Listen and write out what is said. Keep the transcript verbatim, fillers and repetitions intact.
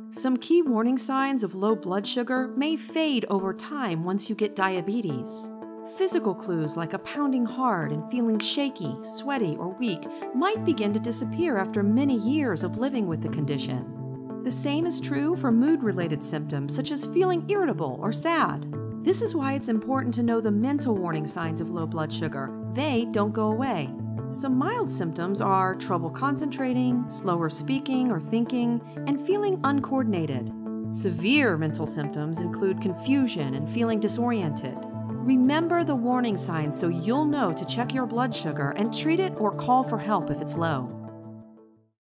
Some key warning signs of low blood sugar may fade over time once you get diabetes. Physical clues like a pounding heart and feeling shaky, sweaty, or weak might begin to disappear after many years of living with the condition. The same is true for mood-related symptoms such as feeling irritable or sad. This is why it's important to know the mental warning signs of low blood sugar. They don't go away. Some mild symptoms are trouble concentrating, slower speaking or thinking, and feeling uncoordinated. Severe mental symptoms include confusion and feeling disoriented. Remember the warning signs so you'll know to check your blood sugar and treat it or call for help if it's low.